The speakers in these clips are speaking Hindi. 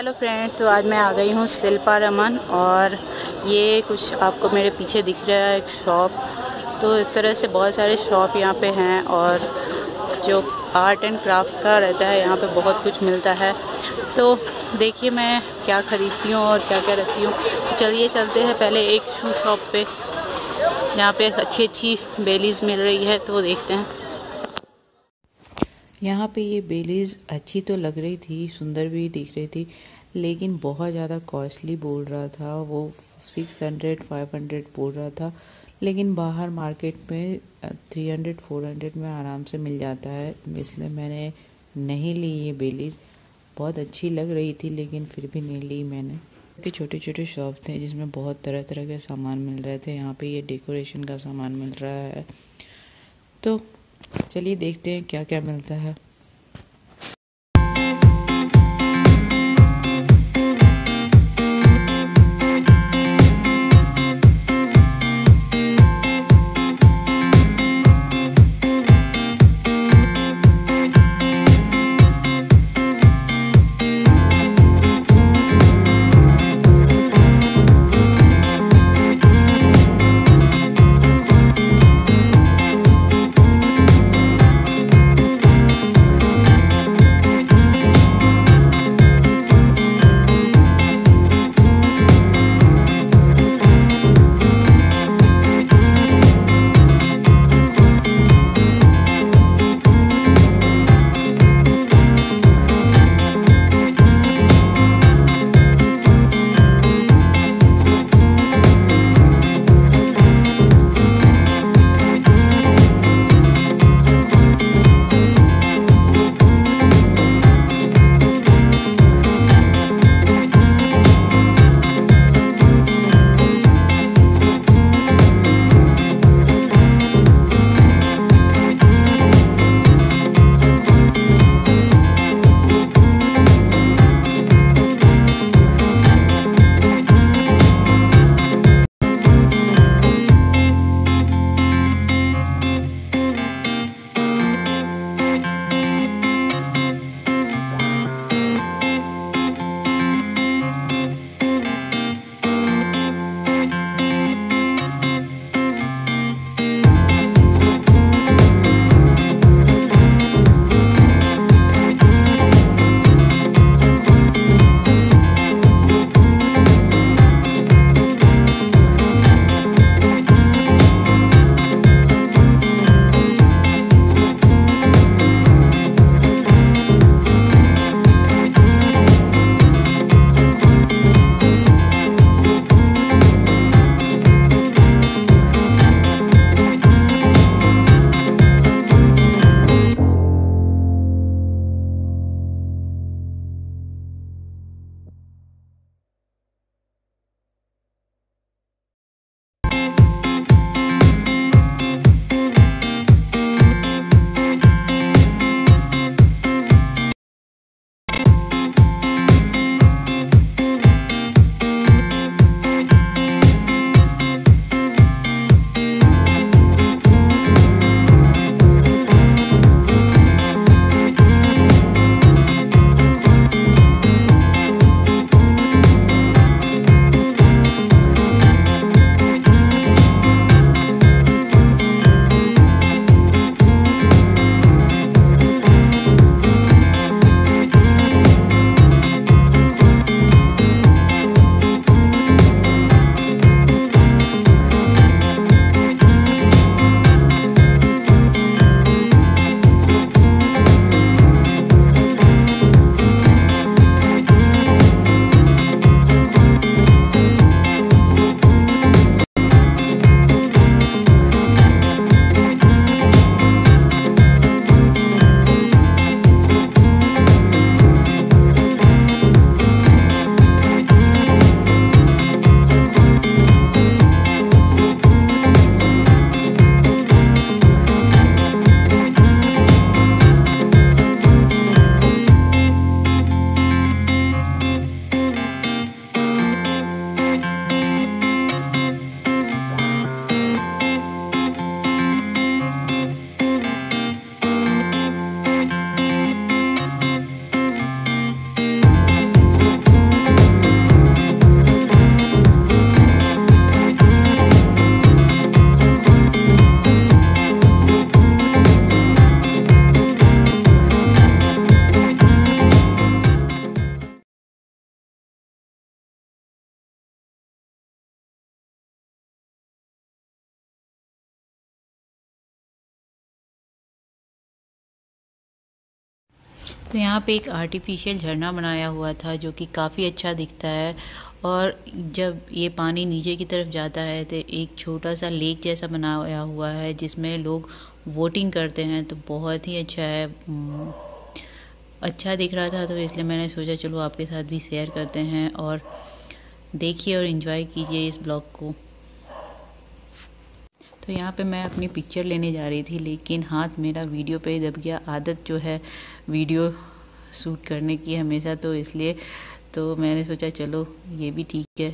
हेलो फ्रेंड्स, तो आज मैं आ गई हूँ शिल्पा रमन और ये कुछ आपको मेरे पीछे दिख रहा है एक शॉप। तो इस तरह से बहुत सारे शॉप यहाँ पे हैं और जो आर्ट एंड क्राफ्ट का रहता है यहाँ पे बहुत कुछ मिलता है। तो देखिए मैं क्या ख़रीदती हूँ और क्या क्या रखती हूँ। चलिए चलते हैं पहले एक शू शॉप पे जहाँ पे अच्छी अच्छी बेलीज़ मिल रही है, तो देखते हैं। यहाँ पे ये बेलीज़ अच्छी तो लग रही थी, सुंदर भी दिख रही थी, लेकिन बहुत ज़्यादा कॉस्टली बोल रहा था। वो 600-500 बोल रहा था, लेकिन बाहर मार्केट में 300-400 में आराम से मिल जाता है। इसलिए मैंने नहीं ली ये बेलीज़। बहुत अच्छी लग रही थी लेकिन फिर भी नहीं ली मैंने। के छोटे छोटे शॉप थे जिसमें बहुत तरह तरह के सामान मिल रहे थे। यहाँ पे ये डेकोरेशन का सामान मिल रहा है, तो चलिए देखते हैं क्या क्या मिलता है। तो यहाँ पे एक आर्टिफिशियल झरना बनाया हुआ था जो कि काफ़ी अच्छा दिखता है, और जब ये पानी नीचे की तरफ जाता है तो एक छोटा सा लेक जैसा बनाया हुआ है जिसमें लोग वोटिंग करते हैं। तो बहुत ही अच्छा है, अच्छा दिख रहा था, तो इसलिए मैंने सोचा चलो आपके साथ भी शेयर करते हैं, और देखिए और इन्जॉय कीजिए इस ब्लॉग को। तो यहाँ पे मैं अपनी पिक्चर लेने जा रही थी, लेकिन हाथ मेरा वीडियो पे ही दब गया। आदत जो है वीडियो शूट करने की हमेशा, तो इसलिए तो मैंने सोचा चलो ये भी ठीक है।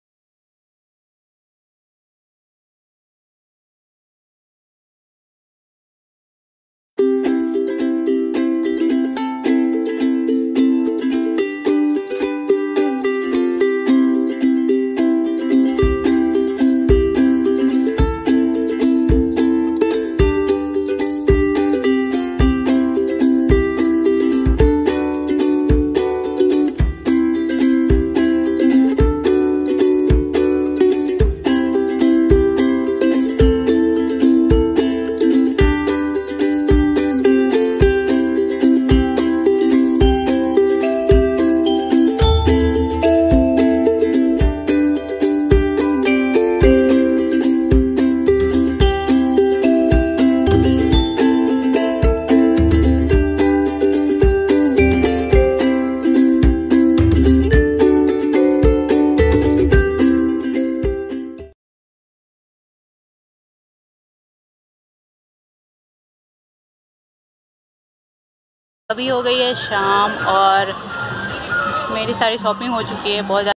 अभी हो गई है शाम और मेरी सारी शॉपिंग हो चुकी है। बहुत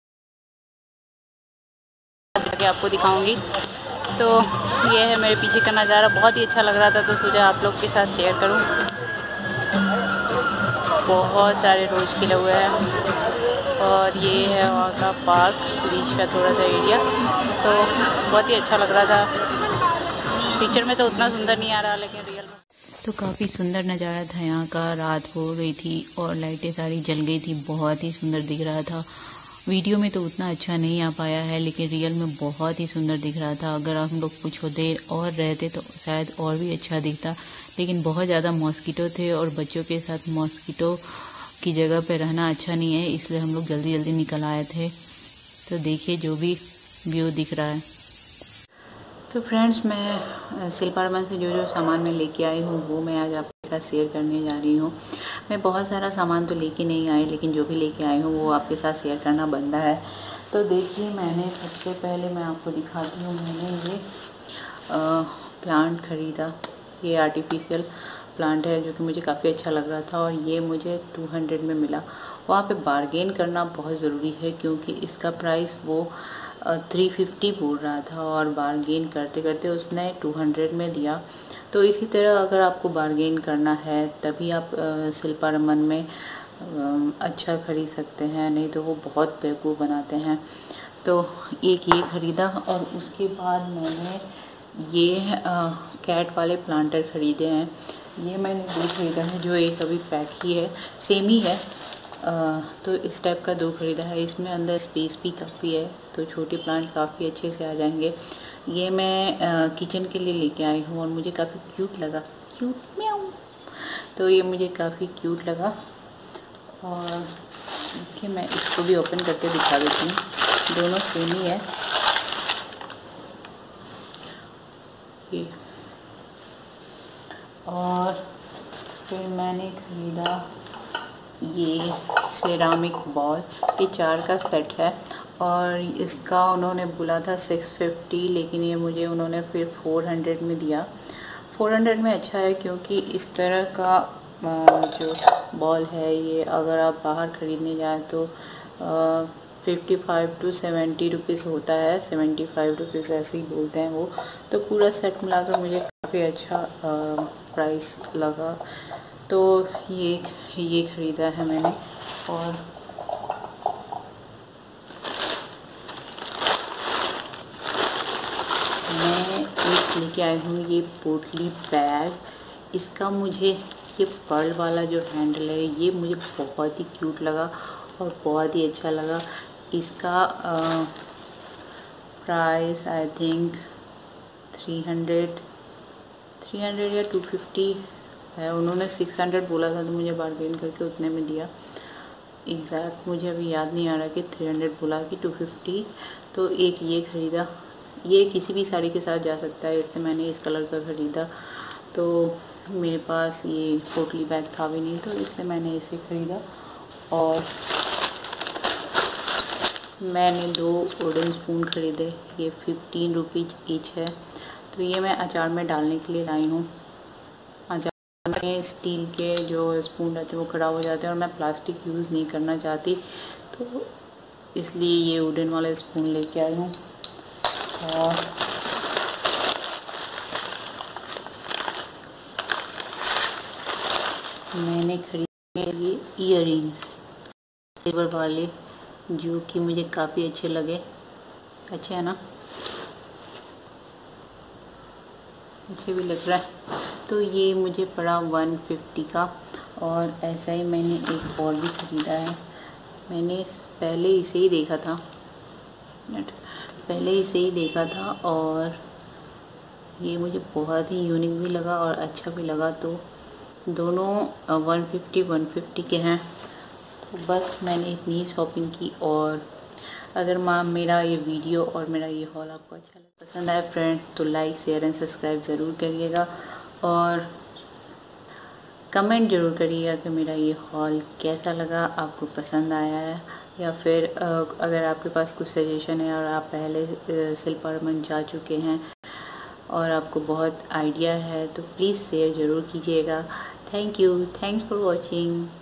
ज़्यादा आपको दिखाऊंगी। तो ये है मेरे पीछे का नज़ारा, बहुत ही अच्छा लग रहा था तो सोचा आप लोग के साथ शेयर करूं। बहुत सारे रोज़ खिले हुए हैं और ये है वहाँ का पार्क, बीच का थोड़ा सा एरिया। तो बहुत ही अच्छा लग रहा था। पिक्चर में तो उतना सुंदर नहीं आ रहा, लेकिन रियल में तो काफ़ी सुंदर नज़ारा था यहाँ का। रात हो गई थी और लाइटें सारी जल गई थी, बहुत ही सुंदर दिख रहा था। वीडियो में तो उतना अच्छा नहीं आ पाया है, लेकिन रियल में बहुत ही सुंदर दिख रहा था। अगर हम लोग कुछ देर और रहते तो शायद और भी अच्छा दिखता, लेकिन बहुत ज़्यादा मॉस्किटो थे और बच्चों के साथ मॉस्किटो की जगह पे रहना अच्छा नहीं है, इसलिए हम लोग जल्दी जल्दी निकल आए थे। तो देखिए जो भी व्यू दिख रहा है। तो फ्रेंड्स, मैं सिल्पारमन से जो सामान मैं लेके आई हूँ वो मैं आज आपके साथ शेयर करने जा रही हूँ। मैं बहुत सारा सामान तो लेके नहीं आई, लेकिन जो भी लेके आई हूँ वो आपके साथ शेयर करना बनता है। तो देखिए, मैंने सबसे पहले मैं आपको दिखाती हूँ, मैंने ये प्लांट ख़रीदा। ये आर्टिफिशियल प्लांट है जो कि मुझे काफ़ी अच्छा लग रहा था और ये मुझे 200 में मिला। वहाँ पे बारगेन करना बहुत ज़रूरी है क्योंकि इसका प्राइस वो 350 बोल रहा था और बारगेन करते करते उसने 200 में दिया। तो इसी तरह अगर आपको बारगेन करना है तभी आप शिल्पारमन में अच्छा ख़रीद सकते हैं, नहीं तो वो बहुत बेवकूफ़ बनाते हैं। तो एक ये ख़रीदा और उसके बाद मैंने ये कैट वाले प्लांटर ख़रीदे हैं। ये मैंने 2 ख़रीदा है, जो एक अभी पैक ही है, सेम ही है। तो इस टाइप का 2 ख़रीदा है। इसमें अंदर स्पेस भी काफ़ी है, तो छोटे प्लांट काफ़ी अच्छे से आ जाएंगे। ये मैं किचन के लिए लेके आई हूँ और मुझे काफ़ी क्यूट लगा, क्यूट म्याऊ। तो ये मुझे काफ़ी क्यूट लगा और देखिए मैं इसको भी ओपन करके दिखा देती हूँ। दोनों सेम ही है ये। और फिर मैंने ख़रीदा ये सेरामिक बॉल, ये 4 का सेट है और इसका उन्होंने बोला था 650, लेकिन ये मुझे उन्होंने फिर 400 में दिया। 400 में अच्छा है क्योंकि इस तरह का जो बॉल है ये अगर आप बाहर ख़रीदने जाएँ तो 55 to 70 रुपीज़ होता है, 75 रुपीज़ ऐसे ही बोलते हैं वो। तो पूरा सेट मिलाकर मुझे काफ़ी अच्छा प्राइस लगा। तो ये ख़रीदा है मैंने। और मैं एक लेके आई हूँ ये पोटली बैग। इसका मुझे ये पर्ल वाला जो हैंडल है ये मुझे बहुत ही क्यूट लगा और बहुत ही अच्छा लगा। इसका प्राइस आई थिंक 300 या 250 है। उन्होंने 600 बोला था तो मुझे बार्गेन करके उतने में दिया। एग्जैक्ट मुझे अभी याद नहीं आ रहा कि 300 बोला कि 250। तो एक ये ख़रीदा, ये किसी भी साड़ी के साथ जा सकता है, इसलिए मैंने इस कलर का ख़रीदा। तो मेरे पास ये पोटली बैग था भी नहीं तो इसलिए मैंने इसे ख़रीदा। और मैंने 2 वुडन स्पून ख़रीदे, ये 15 रुपीज़ ईच है। तो ये मैं अचार में डालने के लिए लाई हूँ। अचार में स्टील के जो स्पून रहते हैं वो ख़राब हो जाते हैं और मैं प्लास्टिक यूज़ नहीं करना चाहती, तो इसलिए ये वुडन वाले स्पून लेके आई हूँ। और मैंने खरीदे ये ईयरिंग्स सिल्वर वाले, जो कि मुझे काफ़ी अच्छे लगे। अच्छे है ना, अच्छे भी लग रहा है। तो ये मुझे पड़ा 150 का। और ऐसा ही मैंने एक और भी ख़रीदा है। मैंने पहले इसे ही देखा था, और ये मुझे बहुत ही यूनिक भी लगा और अच्छा भी लगा। तो दोनों 150 के हैं। तो बस मैंने इतनी शॉपिंग की। और अगर मेरा ये वीडियो और मेरा ये हॉल आपको अच्छा लगा, पसंद आए फ्रेंड, तो लाइक शेयर एंड सब्सक्राइब ज़रूर करिएगा। और कमेंट ज़रूर करिएगा कि मेरा ये हॉल कैसा लगा, आपको पसंद आया है, या फिर अगर आपके पास कुछ सजेशन है और आप पहले शिल्पारमन जा चुके हैं और आपको बहुत आइडिया है, तो प्लीज़ शेयर ज़रूर कीजिएगा। Thank you, thanks for watching.